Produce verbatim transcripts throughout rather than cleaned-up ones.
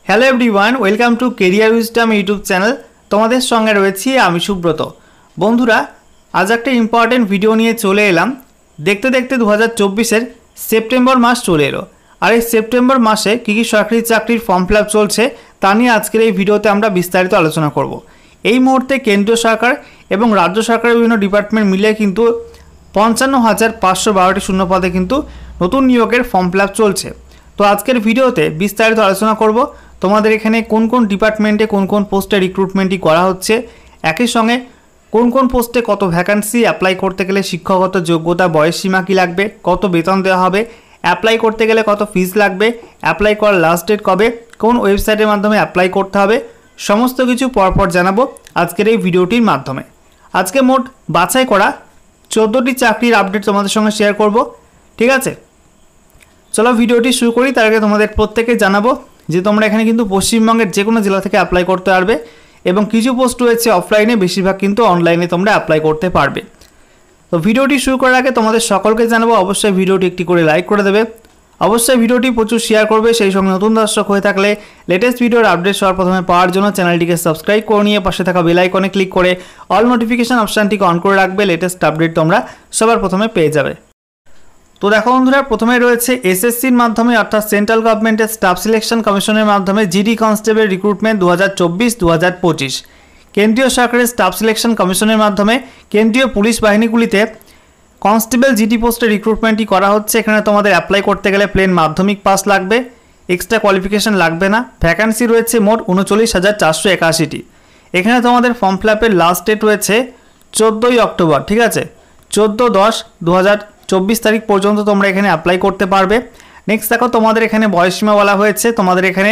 Hello everyone, welcome to career wisdom YouTube channel. তোমাদের সঙ্গে রয়েছি আমি সুব্রত। বন্ধুরা, আজ একটা ইম্পর্টেন্ট ভিডিও নিয়ে চলে এলাম। দেখতে দেখতে দু হাজার চব্বিশের সেপ্টেম্বর মাস চলে এলো, আর এই সেপ্টেম্বর মাসে কী কী সরকারি চাকরির ফর্ম ফিল আপ চলছে তা নিয়ে আজকের এই ভিডিওতে আমরা বিস্তারিত আলোচনা করব। এই মুহূর্তে কেন্দ্রীয় সরকার এবং রাজ্য সরকারের বিভিন্ন ডিপার্টমেন্ট মিলে কিন্তু পঞ্চান্ন হাজার পাঁচশো বারোটি শূন্য পদে কিন্তু নতুন নিয়োগের ফর্ম ফিল আপ চলছে। তো আজকের ভিডিওতে বিস্তারিত আলোচনা করব তোমাদের এখানে কোন কোন ডিপার্টমেন্টে কোন কোন পোস্টে রিক্রুটমেন্টই করা হচ্ছে, একই সঙ্গে কোন কোন পোস্টে কত ভ্যাকান্সি, অ্যাপ্লাই করতে গেলে শিক্ষাগত যোগ্যতা বয়সসীমা কী লাগবে, কত বেতন দেওয়া হবে, অ্যাপ্লাই করতে গেলে কত ফিস লাগবে, অ্যাপ্লাই করার লাস্ট ডেট কবে, কোন ওয়েবসাইটের মাধ্যমে অ্যাপ্লাই করতে হবে, সমস্ত কিছু পরপর জানাবো আজকের এই ভিডিওটির মাধ্যমে। আজকে মোট বাছাই করা চোদ্দোটি চাকরির আপডেট তোমাদের সঙ্গে শেয়ার করব, ঠিক আছে? চলো ভিডিওটি শুরু করি। তার আগে তোমাদের প্রত্যেকে জানাবো যে তোমরা এখানে কিন্তু পশ্চিমবঙ্গের যে কোনো জেলা থেকে অ্যাপ্লাই করতে পারবে এবং কিছু পোস্ট রয়েছে অফলাইনে, বেশিরভাগ কিন্তু অনলাইনে তোমরা অ্যাপ্লাই করতে পারবে। তো ভিডিওটি শুরু করার আগে তোমাদের সকলকে জানাবো অবশ্যই ভিডিওটি একটি করে লাইক করে দেবে, অবশ্যই ভিডিওটি প্রচুর শেয়ার করবে। সেই সঙ্গে নতুন দর্শক হয়ে থাকলে লেটেস্ট ভিডিওর আপডেট সবার প্রথমে পাওয়ার জন্য চ্যানেলটিকে সাবস্ক্রাইব করে নিয়ে পাশে থাকা বেল আইকনে ক্লিক করে অল নোটিফিকেশান অপশানটিকে অন করে রাখবে। লেটেস্ট আপডেট তোমরা সবার প্রথমে পেয়ে যাবে। তো দেখো বন্ধুরা, প্রথমে রয়েছে এসএসসির মাধ্যমে অর্থাৎ সেন্ট্রাল গভর্নমেন্টের স্টাফ সিলেকশন কমিশনের মাধ্যমে জিডি কনস্টেবল রিক্রুটমেন্ট দু হাজার চব্বিশ দু হাজার পঁচিশ। কেন্দ্রীয় সরকারের স্টাফ সিলেকশন কমিশনের মাধ্যমে কেন্দ্রীয় পুলিশ বাহিনীগুলিতে কনস্টেবল জিডি পোস্টে রিক্রুটমেন্টই করা হচ্ছে। এখানে তোমাদের অ্যাপ্লাই করতে গেলে প্লেন মাধ্যমিক পাস লাগবে, এক্সট্রা কোয়ালিফিকেশান লাগবে না। ভ্যাকান্সি রয়েছে মোট উনচল্লিশ হাজার চারশো একাশিটি। এখানে তোমাদের ফর্ম ফিল আপের লাস্ট ডেট রয়েছে চোদ্দোই অক্টোবর, ঠিক আছে? চোদ্দো দশ দু হাজার চব্বিশ তারিখ পর্যন্ত তোমরা এখানে অ্যাপ্লাই করতে পারবে। নেক্সট দেখো, তোমাদের এখানে বয়সসীমা বলা হয়েছে, তোমাদের এখানে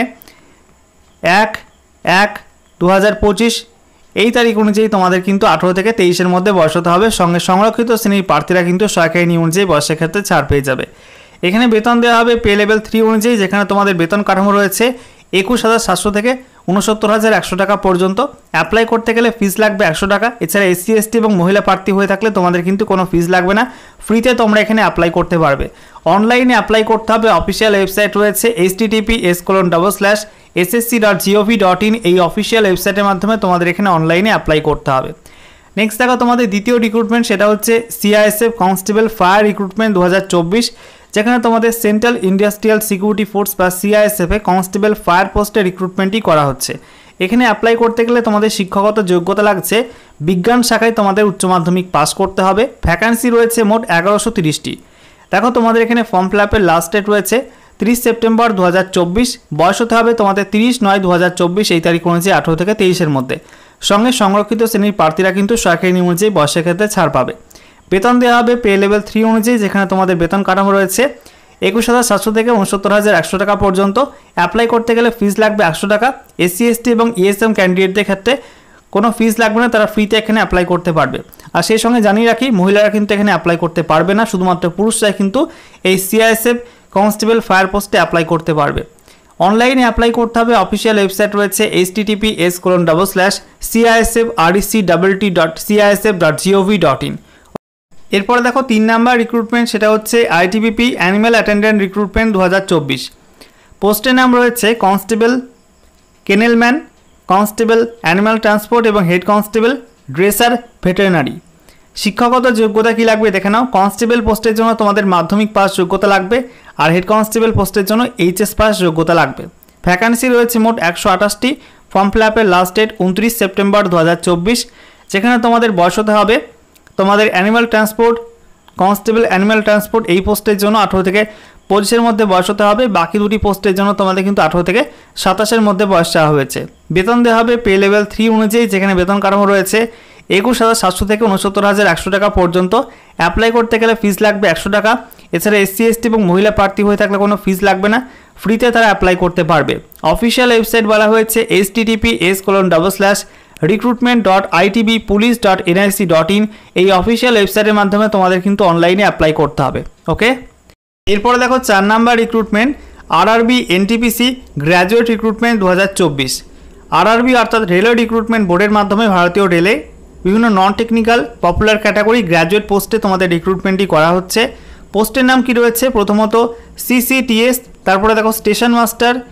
এক এক দু হাজার পঁচিশ এই তারিখ অনুযায়ী তোমাদের কিন্তু আঠেরো থেকে তেইশের মধ্যে বয়স হতে হবে। সঙ্গে সংরক্ষিত শ্রেণীর প্রার্থীরা কিন্তু সরকারি নিয়ম অনুযায়ী বয়সের ক্ষেত্রে ছাড় পেয়ে যাবে। এখানে বেতন দেওয়া হবে পে লেভেল থ্রি অনুযায়ী, যেখানে তোমাদের বেতন কাঠামো রয়েছে একুশ হাজার সাতশো থেকে উনসত্তর হাজার একশো টাকা পর্যন্ত। অ্যাপ্লাই করতে গেলে ফিস লাগবে একশো টাকা। এছাড়া এসসি এসটি এবং মহিলা প্রার্থী হয়ে থাকলে তোমাদের কিন্তু কোনো ফিস লাগবে না, ফ্রিতে তোমরা এখানে অ্যাপ্লাই করতে পারবে। অনলাইনে অ্যাপ্লাই করতে হবে, অফিসিয়াল ওয়েবসাইট রয়েছে H T T P S colon double slash S S C dot G O V dot in. এই অফিসিয়াল ওয়েবসাইটের মাধ্যমে তোমাদের এখানে অনলাইনে অ্যাপ্লাই করতে হবে। নেক্সট দেখো, তোমাদের দ্বিতীয় রিক্রুটমেন্ট সেটা হচ্ছে সিআইএসএফ কনস্টেবল ফায়ার রিক্রুটমেন্ট দু হাজার চব্বিশ, যেখানে তোমাদের সেন্ট্রাল ইন্ডাস্ট্রিয়াল সিকিউরিটি ফোর্স বা সিআইএসএফে কনস্টেবল ফায়ার পোস্টে রিক্রুটমেন্টই করা হচ্ছে। এখানে অ্যাপ্লাই করতে গেলে তোমাদের শিক্ষাগত যোগ্যতা লাগছে বিজ্ঞান শাখায় তোমাদের উচ্চ মাধ্যমিক পাস করতে হবে। ভ্যাকান্সি রয়েছে মোট এগারোশো তিরিশটি। দেখো, তোমাদের এখানে ফর্ম ফিল আপের লাস্ট ডেট রয়েছে তিরিশ সেপ্টেম্বর দু হাজার চব্বিশ। বয়স হতে হবে তোমাদের তিরিশ নয় দু হাজার চব্বিশ এই তারিখ অনুযায়ী আঠেরো থেকে তেইশের মধ্যে। সঙ্গে সংরক্ষিত শ্রেণীর প্রার্থীরা কিন্তু সরকারি নিয়ম অনুযায়ী বয়সের ক্ষেত্রে ছাড় পাবে। বেতন দেওয়া হবে পে লেভেল থ্রি অনুযায়ী, যেখানে তোমাদের বেতন কাঠামো রয়েছে একুশ হাজার সাতশো থেকে উনসত্তর হাজার একশো টাকা পর্যন্ত। অ্যাপ্লাই করতে গেলে ফিস লাগবে একশো টাকা। এসসি এসটি এবং ইএসএম ক্যান্ডিডেটদের ক্ষেত্রে কোনো ফিস লাগবে না, তারা ফ্রিতে এখানে অ্যাপ্লাই করতে পারবে। আর সেই সঙ্গে জানিয়ে রাখি, মহিলারা কিন্তু এখানে অ্যাপ্লাই করতে পারবে না, শুধুমাত্র পুরুষরাই কিন্তু এই সিআইএসএফ কনস্টেবল ফায়ার পোস্টে অ্যাপ্লাই করতে পারবে। অনলাইনে অ্যাপ্লাই করতে হবে, অফিসিয়াল ওয়েবসাইট রয়েছে H T T P S colon double slash CISF REC double T dot CISF dot G O V dot in. এরপরে দেখো, তিন নাম্বার রিক্রুটমেন্ট সেটা হচ্ছে আইটিবিপি অ্যানিম্যাল অ্যাটেন্ডেন্ট রিক্রুটমেন্ট দু হাজার চব্বিশ। পোস্টের নাম রয়েছে constable kennelman, constable animal transport এবং হেড কনস্টেবল ড্রেসার ভেটেরিনারি। শিক্ষাগত যোগ্যতা কী লাগবে দেখে নাও। কনস্টেবল পোস্টের জন্য তোমাদের মাধ্যমিক পাস যোগ্যতা লাগবে, আর হেড কনস্টেবল পোস্টের জন্য এইচএস পাস যোগ্যতা লাগবে। ভ্যাকান্সি রয়েছে মোট একশো আঠাশটি। ফর্ম ফিল আপের লাস্ট ডেট উনত্রিশ সেপ্টেম্বর দু হাজার চব্বিশ, যেখানে তোমাদের বয়স হতে হবে তোমাদের animal transport constable animal transport এই পোস্টের জন্য আঠেরো থেকে পঁচিশের মধ্যে বয়স হতে হবে। বাকি দুটি পোস্টের জন্য তোমাদের কিন্তু আঠেরো থেকে সাতাশের মধ্যে বয়স চাওয়া হয়েছে। বেতন দেওয়া হবে পে লেভেল থ্রি অনুযায়ী, যেখানে বেতন কাঠামো রয়েছে একুশ হাজার সাতশো থেকে উনসত্তর হাজার একশো টাকা পর্যন্ত। অ্যাপ্লাই করতে গেলে ফিস লাগবে একশো টাকা। এছাড়া এসসি এসটি এবং মহিলা প্রার্থী হয়ে থাকলে কোনো ফিস লাগবে না, ফ্রিতে তারা অ্যাপ্লাই করতে পারবে। অফিসিয়াল ওয়েবসাইট বলা হয়েছে H T T P S colon double slash recruitment dot ITB police dot NIC dot in. এই অফিসিয়াল ওয়েবসাইটের মাধ্যমে তোমাদের কিন্তু অনলাইনে অ্যাপ্লাই করতে হবে। ওকে, এরপরে দেখো চার number recruitment RRB NTPC graduate recruitment দু হাজার চব্বিশ। আরআরবি অর্থাৎ রেলওয়ে রিক্রুটমেন্ট বোর্ডের মাধ্যমে ভারতীয় রেলে বিভিন্ন non technical popular category graduate পোস্টে তোমাদের রিক্রুটমেন্টই করা হচ্ছে। পোস্টের নাম কি রয়েছে, প্রথমত সিসিটিএস, তারপরে দেখো station master,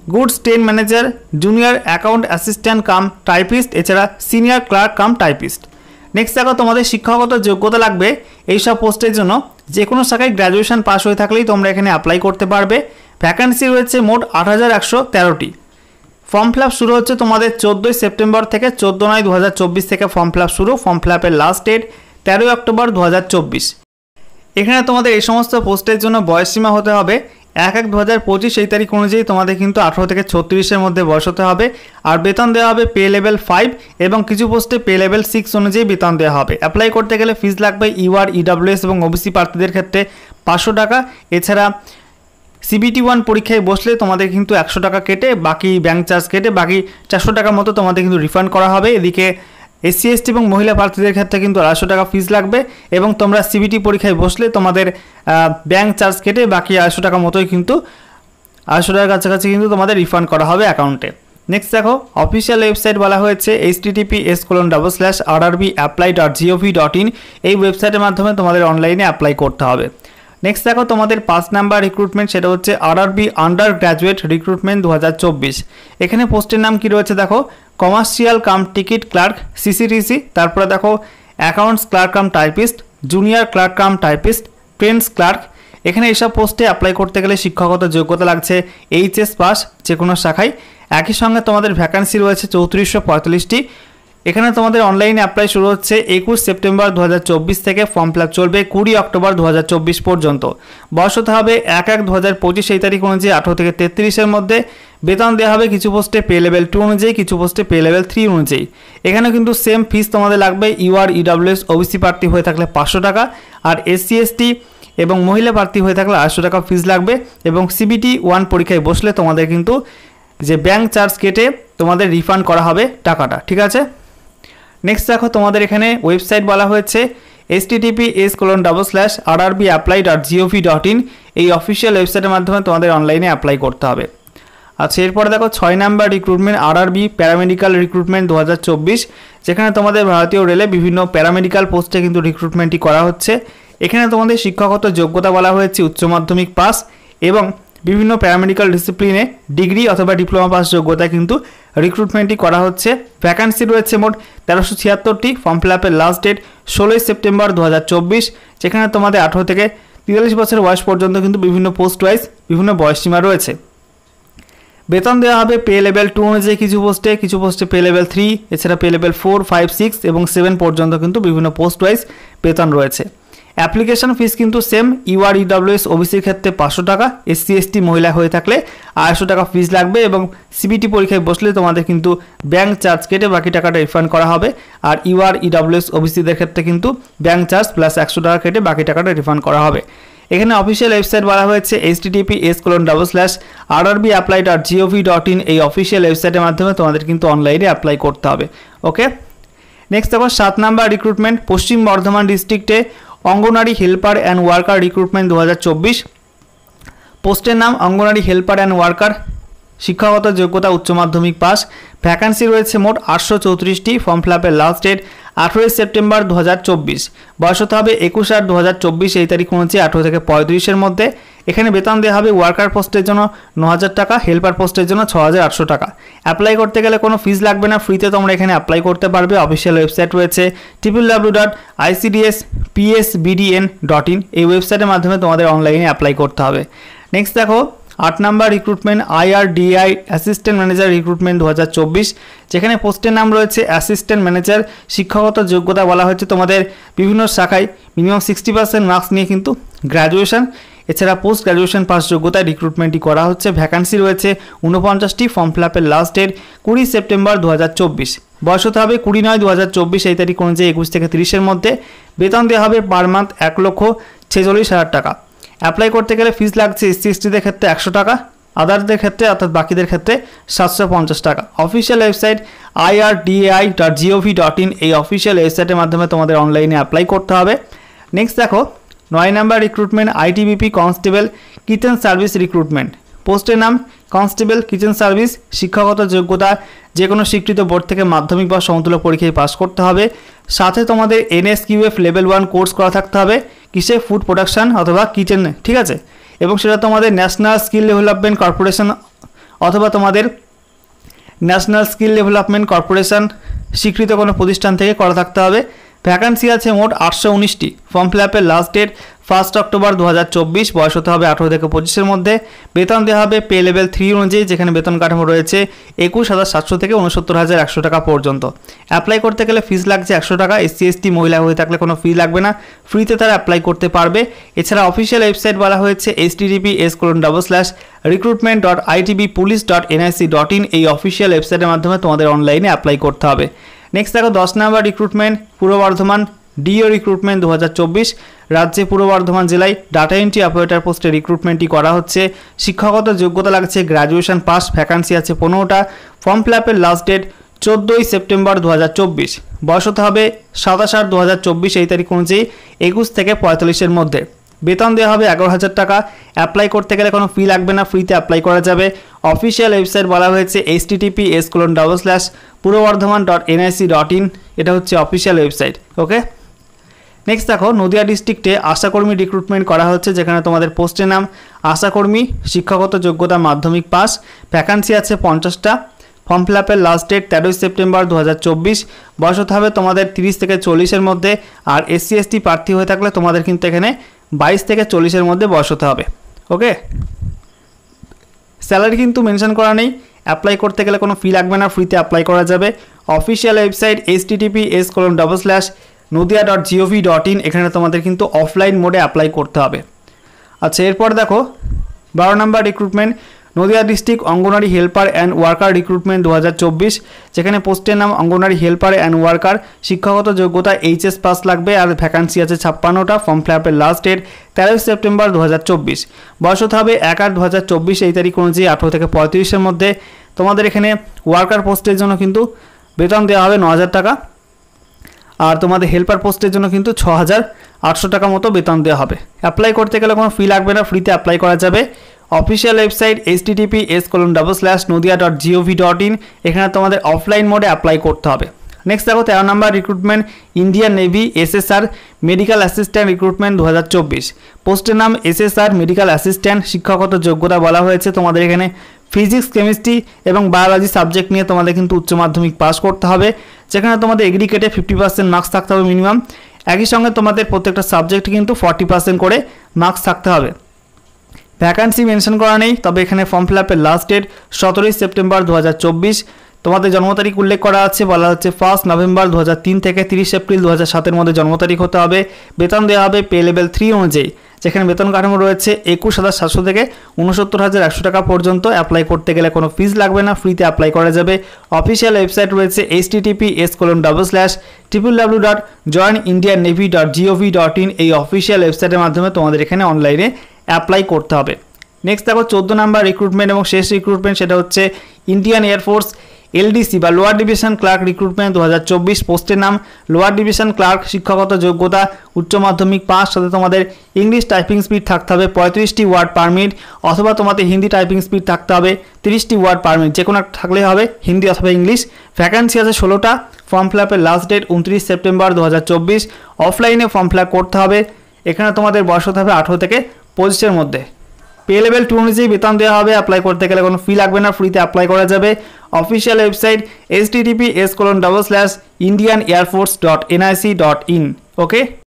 goods train manager, junior account assistant cum typist, এছাড়া senior clerk cum typist. Next দেখো তোমাদের শিক্ষাগত যোগ্যতা লাগবে এইসব পোস্টের জন্য যে কোনো শাখায় গ্র্যাজুয়েশন পাস হয়ে থাকলেই তোমরা এখানে অ্যাপ্লাই করতে পারবে। ভ্যাকান্সি রয়েছে মোট আট হাজার একশো তেরোটি। ফর্ম ফিল আপ শুরু হচ্ছে তোমাদের চোদ্দোই সেপ্টেম্বর থেকে, চোদ্দো নয় দু হাজার চব্বিশ থেকে ফর্ম ফিল আপ শুরু। ফর্ম ফিল আপের লাস্ট ডেট তেরোই অক্টোবর দু হাজার চব্বিশ। এখানে তোমাদের এই সমস্ত পোস্টের জন্য বয়সসীমা হতে হবে এক এক দু হাজার পঁচিশ এই তারিখ অনুযায়ী তোমাদের কিন্তু আঠারো থেকে ছত্রিশের মধ্যে বয়স হতে হবে। আর বেতন দেওয়া হবে পে লেভেল ফাইভ এবং কিছু পোস্টে পে লেভেল সিক্স অনুযায়ী বেতন দেওয়া হবে। অ্যাপ্লাই করতে গেলে ফিস লাগবে ইউআর, ইডাব্লিউএস এবং ওবিসি প্রার্থীদের ক্ষেত্রে পাঁচশো টাকা। এছাড়া সিবিটি ওয়ান পরীক্ষায় বসলে তোমাদের কিন্তু একশো টাকা কেটে বাকি ব্যাঙ্ক চার্জ কেটে বাকি চারশো টাকার মতো তোমাদের কিন্তু রিফান্ড করা হবে। এদিকে এসসি এসটি এবং মহিলা প্রার্থীদের ক্ষেত্রে কিন্তু আড়াইশো টাকা ফিস লাগবে এবং তোমরা সিবিটি পরীক্ষায় বসলে তোমাদের ব্যাঙ্ক চার্জ কেটে বাকি আড়াইশো টাকা মতোই কিন্তু আড়াইশো টাকার কাছাকাছি কিন্তু তোমাদের রিফান্ড করা হবে অ্যাকাউন্টে। নেক্সট দেখো অফিসিয়াল ওয়েবসাইট বলা হয়েছে H T T P S colon double slash R R B apply dot G O V dot in. এই ওয়েবসাইটের মাধ্যমে তোমাদের অনলাইনে অ্যাপ্লাই করতে হবে। নেক্সট দেখো তোমাদের পাঁচ নাম্বার রিক্রুটমেন্ট, সেটা হচ্ছে R R B under graduate recruitment দু হাজার চব্বিশ। এখানে পোস্টের নাম কি রয়েছে দেখো, commercial cum ticket clerk CCTC, তারপরে দেখো accounts clerk cum typist, junior clerk cum typist, trains clerk. এখানে এইসব পোস্টে অ্যাপ্লাই করতে গেলে শিক্ষাগত যোগ্যতা লাগছে এইচএস পাস যে কোনো শাখায়। একই সঙ্গে তোমাদের ভ্যাকান্সি রয়েছে চৌত্রিশশো পঁয়তাল্লিশটি। এখানে তোমাদের অনলাইনে অ্যাপ্লাই শুরু হচ্ছে একুশ সেপ্টেম্বর দু হাজার চব্বিশ থেকে, ফর্ম ফিল আপ চলবে কুড়ি অক্টোবর দু হাজার চব্বিশ পর্যন্ত। বয়স হতে হবে এক এক দু হাজার পঁচিশ এই তারিখ অনুযায়ী আঠারো থেকে তেত্রিশের মধ্যে। বেতন দেওয়া হবে কিছু পোস্টে পে লেভেল টু অনুযায়ী, কিছু পোস্টে পে লেভেল থ্রি অনুযায়ী। এখানে কিন্তু সেম ফিস তোমাদের লাগবে ইউআর, ইডাব্লিউএস, ওবিসি প্রার্থী হয়ে থাকলে পাঁচশো টাকা আর এসসি এসটি এবং মহিলা প্রার্থী হয়ে থাকলে আড়াইশো টাকা ফিস লাগবে এবং সিবিটি ওয়ান পরীক্ষায় বসলে তোমাদের কিন্তু যে ব্যাঙ্ক চার্জ কেটে তোমাদের রিফান্ড করা হবে টাকাটা, ঠিক আছে। নেক্সট দেখো তোমাদের এখানে ওয়েবসাইট বলা হয়েছে H T T P S colon double slash R R B apply dot G O V dot in. এই অফিসিয়াল ওয়েবসাইটের মাধ্যমে তোমাদের অনলাইনে অ্যাপ্লাই করতে হবে। আচ্ছা, এরপরে দেখো ছয় number recruitment R R B paramedical recruitment দু হাজার চব্বিশ, যেখানে তোমাদের ভারতীয় রেলে বিভিন্ন প্যারামেডিক্যাল পোস্টে কিন্তু রিক্রুটমেন্টটি করা হচ্ছে। এখানে তোমাদের শিক্ষাগত যোগ্যতা বলা হয়েছে উচ্চ মাধ্যমিক পাস এবং বিভিন্ন প্যারামেডিক্যাল ডিসিপ্লিনে ডিগ্রি অথবা ডিপ্লোমা পাস যোগ্যতা কিন্তু রিক্রুটমেন্টটি করা হচ্ছে। ভ্যাকান্সি রয়েছে মোট তেরোশো ছিয়াত্তরটি। ফর্ম ফিল আপের লাস্ট ডেট ষোলোই সেপ্টেম্বর দু হাজার চব্বিশ, যেখানে তোমাদের আঠারো থেকে তিরাল্লিশ বছর বয়স পর্যন্ত কিন্তু বিভিন্ন পোস্ট ওয়াইজ বিভিন্ন বয়সসীমা রয়েছে। বেতন দেওয়া হবে পে লেভেল টু অনুযায়ী কিছু পোস্টে, কিছু পোস্টে পে লেভেল থ্রি, এছাড়া pay level four, five, six এবং সেভেন পর্যন্ত কিন্তু বিভিন্ন পোস্ট ওয়াইজ বেতন রয়েছে। অ্যাপ্লিকেশন ফিস কিন্তু সেম, ইউআর, ইডাব্লিউএস, ওবিসির ক্ষেত্রে পাঁচশো টাকা, এসসি এসটি মহিলা হয়ে থাকলে আড়াইশো টাকা ফিস লাগবে এবং সিবিটি পরীক্ষায় বসলে তোমাদের কিন্তু ব্যাঙ্ক চার্জ কেটে বাকি টাকাটা রিফান্ড করা হবে। আর ইউআর, ইডাব্লিউএস, ওবিসিদের ক্ষেত্রে কিন্তু ব্যাঙ্ক চার্জ প্লাস একশো টাকা কেটে বাকি টাকাটা রিফান্ড করা হবে। এখানে অফিসিয়াল ওয়েবসাইট বলা হয়েছে H T T P S colon double slash R R B apply dot G O V dot in. এই অফিসিয়াল ওয়েবসাইটের মাধ্যমে তোমাদের কিন্তু অনলাইনে অ্যাপ্লাই করতে হবে। ওকে, নেক্সট দেখো সাত নাম্বার রিক্রুটমেন্ট পশ্চিম বর্ধমান ডিস্ট্রিক্টে অঙ্গনারী হেল্পার অ্যান্ড ওয়ার্কার রিক্রুটমেন্ট দু হাজার চব্বিশ। পোস্টের নাম অঙ্গনারী হেল্পার অ্যান্ড ওয়ার্কার, শিক্ষাগত যোগ্যতা উচ্চ মাধ্যমিক পাস। ভ্যাকান্সি রয়েছে মোট আটশো চৌত্রিশটি। ফর্ম ফিল আপের লাস্ট ডেট আঠেরোই সেপ্টেম্বর দু হাজার চব্বিশ। বয়স হতে হবে একুশ আট দু হাজার চব্বিশ এই তারিখ অনুযায়ী আঠেরো থেকে পঁয়ত্রিশের মধ্যে। এখানে বেতন দেওয়া হবে ওয়ার্কার পোস্টের জন্য ন হাজার টাকা, হেল্পার পোস্টের জন্য ছ হাজার আটশো টাকা। অ্যাপ্লাই করতে গেলে কোনো ফিস লাগবে না, ফ্রিতে তোমরা এখানে অ্যাপ্লাই করতে পারবে। অফিসিয়াল ওয়েবসাইট রয়েছে triple W dot I C D S P S B D N dot in. এই ওয়েবসাইটের মাধ্যমে তোমাদের অনলাইনে অ্যাপ্লাই করতে হবে। নেক্সট দেখো আট number recruitment I R D I assistant manager recruitment দু হাজার চব্বিশ, যেখানে পোস্টের নাম রয়েছে অ্যাসিস্ট্যান্ট ম্যানেজার। শিক্ষাগত যোগ্যতা বলা হয়েছে তোমাদের বিভিন্ন শাখায় মিনিমাম সিক্সটি পার্সেন্ট মার্কস নিয়ে কিন্তু গ্র্যাজুয়েশন, এছাড়া পোস্ট গ্র্যাজুয়েশন পাস যোগ্যতায় রিক্রুটমেন্টটি করা হচ্ছে। ভ্যাকান্সি রয়েছে উনপঞ্চাশটি। ফর্ম ফিল আপের লাস্ট ডেট কুড়ি সেপ্টেম্বর দু হাজার চব্বিশ। বয়স হতে হবে কুড়ি নয় দু হাজার চব্বিশ এই তারিখ অনুযায়ী একুশ থেকে তিরিশের মধ্যে। বেতন দেওয়া হবে পার মান্থ এক লক্ষ ছেচল্লিশ হাজার টাকা। অ্যাপ্লাই করতে গেলে ফিস লাগছে এসসি এসটিদের ক্ষেত্রে একশো টাকা, আদারদের ক্ষেত্রে অর্থাৎ বাকিদের ক্ষেত্রে সাতশো পঞ্চাশ টাকা। Official website I R D I dot G O V dot in. এই অফিসিয়াল ওয়েবসাইটের মাধ্যমে তোমাদের অনলাইনে অ্যাপ্লাই করতে হবে। নেক্সট দেখো নয় number recruitment ITBP constable kitchen service recruitment. পোস্টের নাম কনস্টেবল কিচেন সার্ভিস। শিক্ষাগত যোগ্যতা যে কোনো স্বীকৃত বোর্ড থেকে মাধ্যমিক বা সমতুল্য পরীক্ষায় পাস করতে হবে। সাথে তোমাদের এনএসকিউএফ লেভেল ওয়ান কোর্স করা থাকতে হবে কিসে, ফুড প্রোডাকশন অথবা কিচেনে, ঠিক আছে। এবং সেটা তোমাদের ন্যাশনাল স্কিল ডেভেলপমেন্ট কর্পোরেশন অথবা তোমাদের ন্যাশনাল স্কিল ডেভেলপমেন্ট কর্পোরেশন স্বীকৃত কোনো প্রতিষ্ঠান থেকে করা থাকতে হবে। ভ্যাকান্সি আছে মোট আটশো উনিশটি। ফর্ম ফিল আপের লাস্ট ডেট ফার্স্ট অক্টোবর দু হাজার চব্বিশ। বয়স হতে হবে আঠারো থেকে পঁচিশের মধ্যে। বেতন দেওয়া হবে পে লেভেল থ্রি অনুযায়ী, যেখানে বেতন কাঠামো রয়েছে একুশ হাজার সাতশো থেকে উনসত্তর হাজার একশো টাকা পর্যন্ত। অ্যাপ্লাই করতে গেলে ফিস লাগছে একশো টাকা। এসসি এসটি মহিলা হয়ে থাকলে কোনো ফি লাগবে না, ফ্রিতে তারা অ্যাপ্লাই করতে পারবে। এছাড়া অফিসিয়াল ওয়েবসাইট বলা হয়েছে H T T P S colon double slash recruitment dot I T B police dot N I C dot in. এই অফিসিয়াল ওয়েবসাইটের মাধ্যমে তোমাদের অনলাইনে অ্যাপ্লাই করতে হবে। নেক্সট দেখো দশ নম্বর রিক্রুটমেন্ট পূর্ব বর্ধমান ডিও রিক্রুটমেন্ট দু হাজার চব্বিশ। রাজ্যে পূর্ব বর্ধমান জেলায় ডাটা এন্ট্রি অপারেটর পোস্টে রিক্রুটমেন্টটি করা হচ্ছে। শিক্ষাগত যোগ্যতা লাগছে গ্র্যাজুয়েশন পাস। ভ্যাকান্সি আছে পনেরোটা। ফর্ম ফিল আপের লাস্ট ডেট চোদ্দোই সেপ্টেম্বর দু হাজার চব্বিশ। বয়স হতে হবে সাতাশ আট দু হাজার চব্বিশ এই তারিখ অনুযায়ী একুশ থেকে পঁয়তাল্লিশের মধ্যে। বেতন দেওয়া হবে এগারো হাজার টাকা। অ্যাপ্লাই করতে গেলে কোনো ফি লাগবে না, ফ্রিতে অ্যাপ্লাই করা যাবে। অফিসিয়াল ওয়েবসাইট বলা হয়েছে H T T P S colon double slash পূর্ব Bardhaman dot N I C dot in. এটা হচ্ছে অফিসিয়াল ওয়েবসাইট। ওকে, নেক্সট দেখো নদিয়া ডিস্ট্রিক্টে আশাকর্মী রিক্রুটমেন্ট করা হচ্ছে, যেখানে তোমাদের পোস্টের নাম আশাকর্মী। শিক্ষাগত যোগ্যতা মাধ্যমিক পাস। ভ্যাকান্সি আছে পঞ্চাশটা। ফর্ম ফিল আপের লাস্ট ডেট তেরোই সেপ্টেম্বর দু হাজার চব্বিশ। বয়স হতে হবে তোমাদের তিরিশ থেকে চল্লিশের মধ্যে। আর এসসি এসটি প্রার্থী হয়ে থাকলে তোমাদের কিন্তু এখানে বাইশ থেকে চল্লিশের মধ্যে বয়স হতে হবে। ওকে, স্যালারি কিন্তু মেনশন করা নেই। অ্যাপ্লাই করতে গেলে কোনো ফি লাগবে না, ফ্রিতে অ্যাপ্লাই করা যাবে। Official website H T T P S colon double slash Nadia dot G O V dot in. এখানে তোমাদের কিন্তু অফলাইন মোডে অ্যাপ্লাই করতে হবে। আচ্ছা, এরপর দেখো বারো number recruitment Nadia district Anganwadi helper and worker recruitment দু হাজার চব্বিশ, যেখানে পোস্টের নাম অঙ্গনওয়াড়ি হেল্পার অ্যান্ড ওয়ার্কার। শিক্ষাগত যোগ্যতা এইচএস পাস লাগবে। আর ভ্যাকান্সি আছে ছাপ্পান্নটা। ফর্ম ফিল আপের লাস্ট ডেট তেরোই সেপ্টেম্বর দু হাজার চব্বিশ। বয়স হতে হবে এক আট দু হাজার চব্বিশ এই তারিখ অনুযায়ী আঠারো থেকে পঁয়ত্রিশের মধ্যে। তোমাদের এখানে ওয়ার্কার পোস্টের জন্য কিন্তু বেতন দেওয়া হবে ন হাজার টাকা। আর তোমাদের হেল্পার পোস্টের জন্য কিন্তু ছ হাজার আটশো টাকা মতো বেতন দেওয়া হবে। অ্যাপ্লাই করতে গেলে কোনো ফি লাগবে না, ফ্রিতে অ্যাপ্লাই করা যাবে। Official website H T T P S colon double slash Nadia dot G O V dot in. এখানে তোমাদের অফলাইন মোডে অ্যাপ্লাই করতে হবে। নেক্সট দেখো তেরো number recruitment Indian navy S S R medical assistant recruitment দু হাজার চব্বিশ। পোস্টের নাম S S R medical assistant. শিক্ষাগত যোগ্যতা বলা হয়েছে তোমাদের এখানে ফিজিক্স কেমিস্ট্রি এবং বায়োলজি সাবজেক্ট নিয়ে তোমাদের কিন্তু উচ্চ মাধ্যমিক পাস করতে হবে, যেখানে তোমাদের এগ্রিকেটে ফিফটি পার্সেন্ট মার্কস থাকতে হবে মিনিমাম। একই সঙ্গে তোমাদের প্রত্যেকটা সাবজেক্টে কিন্তু ফর্টি পার্সেন্ট করে মার্কস থাকতে হবে। ভ্যাকান্সি মেনশন করা নেই, তবে এখানে ফর্ম ফিল আপের লাস্ট ডেট সতেরোই সেপ্টেম্বর দু হাজার চব্বিশ। তোমাদের জন্ম তারিখ উল্লেখ করা আছে, বলা হচ্ছে ফার্স্ট নভেম্বর দু হাজার তিন থেকে তিরিশ এপ্রিল দু হাজার সাতের মধ্যে জন্ম তারিখ হতে হবে। বেতন দেওয়া হবে পে লেভেল থ্রি অনুযায়ী, যেখানে বেতন কাঠামো রয়েছে একুশ হাজার সাতশো থেকে উনসত্তর হাজার একশো টাকা পর্যন্ত। অ্যাপ্লাই করতে গেলে কোনো ফিস লাগবে না, ফ্রিতে অ্যাপ্লাই করা যাবে। অফিসিয়াল ওয়েবসাইট রয়েছে H T T P S colon double slash triple W dot join Indian navy dot G O V dot in. এই অফিসিয়াল ওয়েবসাইটের মাধ্যমে তোমাদের এখানে অনলাইনে অ্যাপ্লাই করতে হবে। নেক্সট দেখো চোদ্দো নাম্বার রিক্রুটমেন্ট এবং শেষ রিক্রুটমেন্ট, সেটা হচ্ছে ইন্ডিয়ান এয়ারফোর্স এলডিসি বা লোয়ার ডিভিশন ক্লার্ক রিক্রুটমেন্ট দু হাজার চব্বিশ। পোস্টের নাম লোয়ার ডিভিশন ক্লার্ক। শিক্ষাগত যোগ্যতা উচ্চ মাধ্যমিক পাস, সাথে তোমাদের ইংলিশ টাইপিং স্পিড থাকতে হবে পঁয়ত্রিশটি ওয়ার্ড পার মিনিট, অথবা তোমাদের হিন্দি টাইপিং স্পিড থাকতে হবে তিরিশটি ওয়ার্ড পার মিনিট, যে কোনো একটা থাকলেই হবে, হিন্দি অথবা ইংলিশ। ভ্যাকান্সি আছে ষোলোটা। ফর্ম ফিল আপের লাস্ট ডেট উনত্রিশ সেপ্টেম্বর দু হাজার চব্বিশ। অফলাইনে ফর্ম ফিল আপ করতে হবে। এখানে তোমাদের বয়স হতে হবে আঠেরো থেকে পঁচিশের মধ্যে। পে লেভেল টু অনুযায়ী বেতন দেওয়া হবে। অ্যাপ্লাই করতে গেলে কোনো ফি লাগবে না, ফ্রিতে অ্যাপ্লাই করা যাবে। Official website H T T P S colon double slash Indian air force dot N I C dot in. Okay.